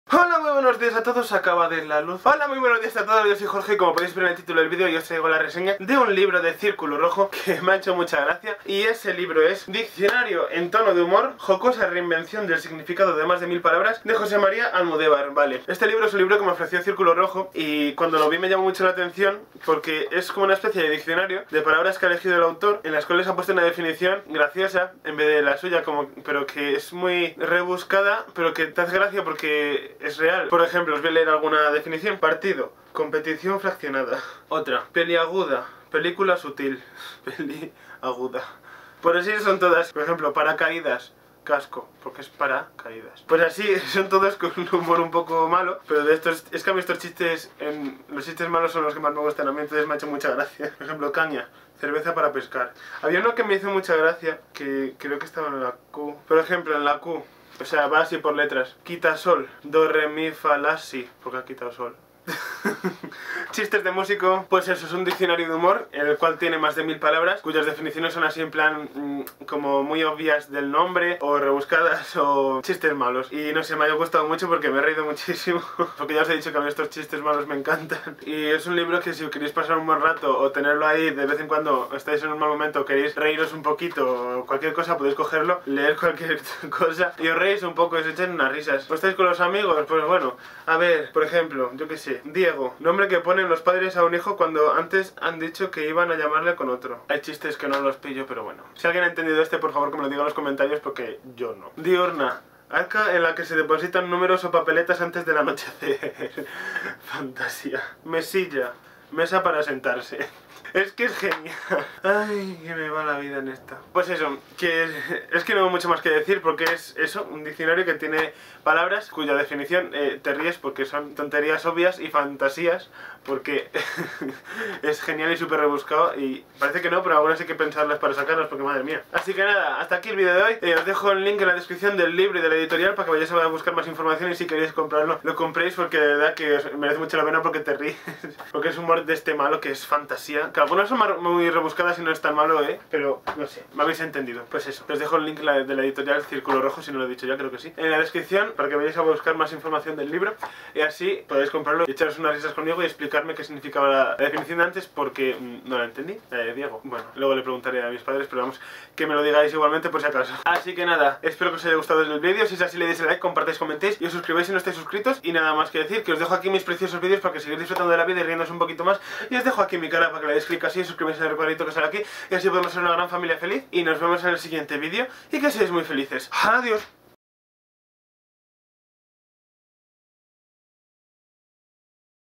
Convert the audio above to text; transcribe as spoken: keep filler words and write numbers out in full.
Hola, muy buenos días a todos, acaba de ir la luz. Hola, muy buenos días a todos, yo soy Jorge y como podéis ver en el título del vídeo yo os traigo la reseña de un libro de Círculo Rojo que me ha hecho mucha gracia. Y ese libro es Diccionario en tono de humor, jocosa reinvención del significado de más de mil palabras, de José María Almudévar. Vale, este libro es un libro que me ofreció Círculo Rojo y cuando lo vi me llamó mucho la atención porque es como una especie de diccionario de palabras que ha elegido el autor, en las cuales ha puesto una definición graciosa en vez de la suya, como, pero que es muy rebuscada, pero que te hace gracia porque es real. Por ejemplo, os voy a leer alguna definición. Partido, competición fraccionada. Otra, peliaguda, película sutil. Peliaguda. Por así son todas. Por ejemplo, paracaídas, casco, porque es para caídas. Pues así, son todos con un humor un poco malo, pero de estos, es que a mí estos chistes, en, los chistes malos son los que más me gustan a mí, entonces me ha hecho mucha gracia. Por ejemplo, caña, cerveza para pescar. Había uno que me hizo mucha gracia, que creo que estaba en la Q. Por ejemplo, en la Q, o sea, va así por letras. Quita sol, do, re, mi, fa, la, si, porque ha quitado sol. Chistes de músico, pues eso, es un diccionario de humor en el cual tiene más de mil palabras cuyas definiciones son así en plan mmm, como muy obvias del nombre o rebuscadas o chistes malos. Y no sé, me ha gustado mucho porque me he reído muchísimo porque ya os he dicho que a mí estos chistes malos me encantan. Y es un libro que si queréis pasar un buen rato o tenerlo ahí de vez en cuando estáis en un mal momento, queréis reíros un poquito o cualquier cosa, podéis cogerlo, leer cualquier cosa y os reís un poco y os echáis unas risas. ¿O estáis con los amigos? Pues bueno, a ver, por ejemplo, yo qué sé, Diego, nombre que ponen los padres a un hijo cuando antes han dicho que iban a llamarle con otro. Hay chistes que no los pillo, pero bueno. Si alguien ha entendido este, por favor que me lo diga en los comentarios porque yo no. Diurna, arca en la que se depositan números o papeletas antes del anochecer. Fantasía. Mesilla, mesa para sentarse. Es que es genial. Ay, que me va la vida en esta. Pues eso, que es, es que no hay mucho más que decir porque es eso, un diccionario que tiene palabras cuya definición eh, te ríes porque son tonterías obvias y fantasías porque es genial y súper rebuscado y parece que no, pero algunas hay que pensarlas para sacarlas porque madre mía. Así que nada, hasta aquí el vídeo de hoy. Eh, os dejo el link en la descripción del libro y de la editorial para que vayáis a buscar más información y si queréis comprarlo, lo compréis porque de verdad que os merece mucho la pena porque te ríes. Porque es humor de este malo que es fantasía. Que algunas son muy rebuscadas y no es tan malo, ¿eh? Pero, no sé, me habéis entendido. Pues eso, os dejo el link de la editorial Círculo Rojo, si no lo he dicho ya, creo que sí, en la descripción, para que vayáis a buscar más información del libro y así podéis comprarlo y echaros unas risas conmigo y explicarme qué significaba la, la definición de antes porque mmm, no la entendí. Eh, Diego, bueno, luego le preguntaré a mis padres, pero vamos, que me lo digáis igualmente por si acaso. Así que nada, espero que os haya gustado el vídeo, si es así le deis el like, compartáis, comentéis y os suscribáis si no estáis suscritos y nada más que decir, que os dejo aquí mis preciosos vídeos para que sigáis disfrutando de la vida y riéndoos un poquito más y os dejo aquí mi cara para que le deis clic así, suscribáis al cuadrito que sale aquí y así podemos ser una gran familia feliz y nos vemos en el siguiente vídeo y que seáis muy felices. Adiós.